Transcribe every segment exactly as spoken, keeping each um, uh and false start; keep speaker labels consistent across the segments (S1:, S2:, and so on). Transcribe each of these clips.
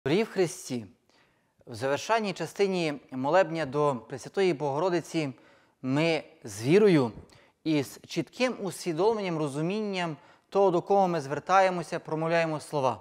S1: Дорогі в Христі, в завершальній частині молебня до Пресвятої Богородиці ми з вірою і з чітким усвідомленням, розумінням того, до кого ми звертаємося, промовляємо слова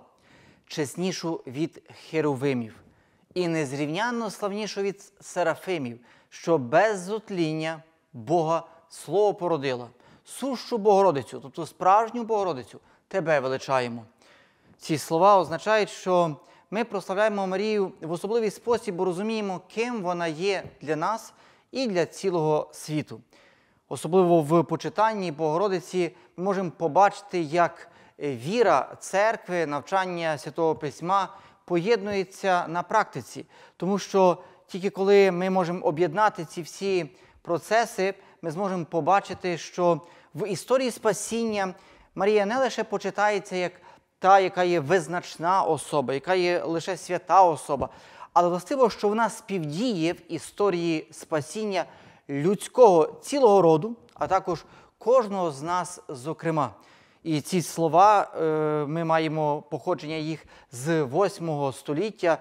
S1: «чеснішу від херувимів» і незрівнянно славнішу від серафимів, що без зотління Бога Слово породила. Сущу Богородицю, тобто справжню Богородицю, Тебе величаємо. Ці слова означають, що ми прославляємо Марію в особливий спосіб, бо розуміємо, ким вона є для нас і для цілого світу. Особливо в почитанні Богородиці ми можемо побачити, як віра церкви, навчання Святого Письма поєднується на практиці. Тому що тільки коли ми можемо об'єднати ці всі процеси, ми зможемо побачити, що в історії спасіння Марія не лише почитається як та, яка є визначна особа, яка є лише свята особа, але властиво, що вона співдіє в історії спасіння людського цілого роду, а також кожного з нас зокрема. І ці слова, ми маємо походження їх з восьмого століття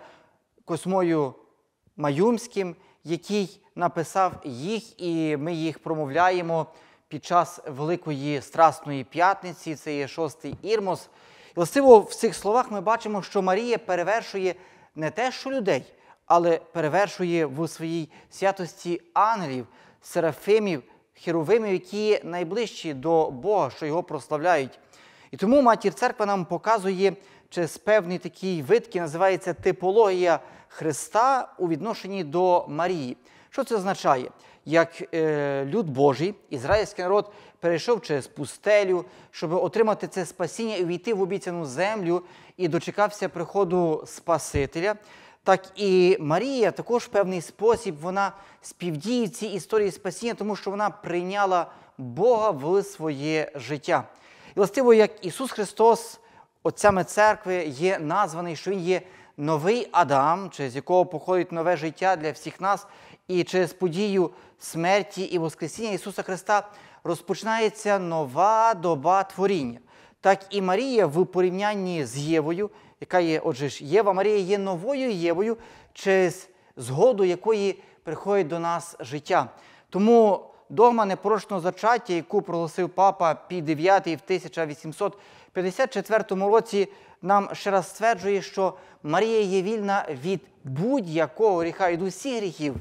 S1: Космою Маюмським, який написав їх, і ми їх промовляємо під час Великої Страсної П'ятниці, це є шостий Ірмос. І властиво в цих словах ми бачимо, що Марія перевершує не те, що людей, але перевершує в своїй святості ангелів, серафимів, херувимів, які є найближчі до Бога, що Його прославляють. І тому Матір Церква нам показує через певний такий вид, який називається типологія Христа у відношенні до Марії. Що це означає? Як е, люд Божий, ізраїльський народ перейшов через пустелю, щоб отримати це спасіння і увійти в обіцяну землю, і дочекався приходу Спасителя, так і Марія також в певний спосіб вона співдіє в цій історії спасіння, тому що вона прийняла Бога в своє життя. І властиво, як Ісус Христос, отцями церкви, є названий, що Він є новий Адам, через якого походить нове життя для всіх нас, і через подію смерті і воскресіння Ісуса Христа розпочинається нова доба творіння. Так і Марія в порівнянні з Євою, яка є, отже ж, Єва, Марія є новою Євою, через згоду якої приходить до нас життя. Тому догма непорочного зачаття, яку проголосив папа Пій дев'ятий в тисяча вісімсот п'ятдесят четвертому році, нам ще раз стверджує, що Марія є вільна від будь-якого гріха, від усіх гріхів.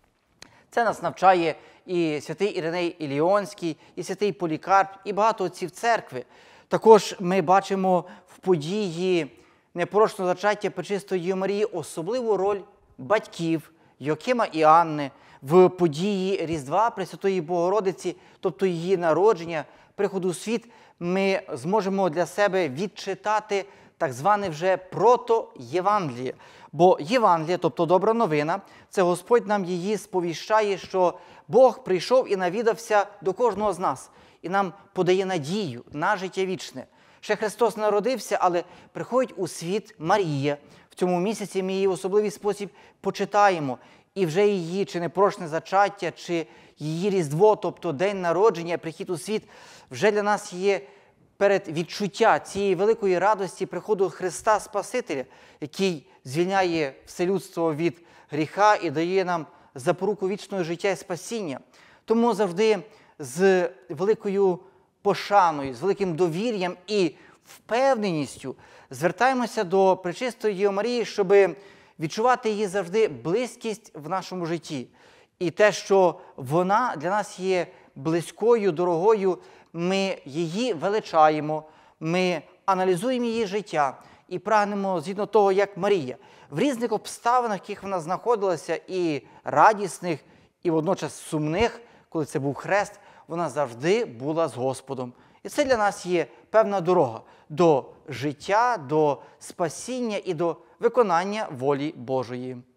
S1: Це нас навчає і святий Іриней Іліонський, і святий Полікарп, і багато отців церкви. Також ми бачимо в події непорочного зачаття Пречистої Марії особливу роль батьків Йоакима і Анни в події Різдва Пресвятої Богородиці, тобто її народження, приходу у світ, ми зможемо для себе відчитати так зване вже прото-Євангеліє. Бо Євангеліє, тобто добра новина, це Господь нам її сповіщає, що Бог прийшов і навідався до кожного з нас. І нам подає надію на життя вічне. Ще Христос народився, але приходить у світ Марія. В цьому місяці ми її в особливий спосіб почитаємо. І вже її чи непорочне зачаття, чи її Різдво, тобто день народження, прихід у світ, вже для нас є перед відчуття цієї великої радості приходу Христа Спасителя, який звільняє все людство від гріха і дає нам запоруку вічного життя і спасіння. Тому завжди з великою пошаною, з великим довір'ям і впевненістю звертаємося до Пречистої Діви Марії, щоб відчувати її завжди близькість в нашому житті. І те, що вона для нас є близькою, дорогою, ми її величаємо, ми аналізуємо її життя і прагнемо згідно того, як Марія. В різних обставинах, в яких вона знаходилася, і радісних, і водночас сумних, коли це був хрест, вона завжди була з Господом. І це для нас є певна дорога до життя, до спасіння і до виконання волі Божої.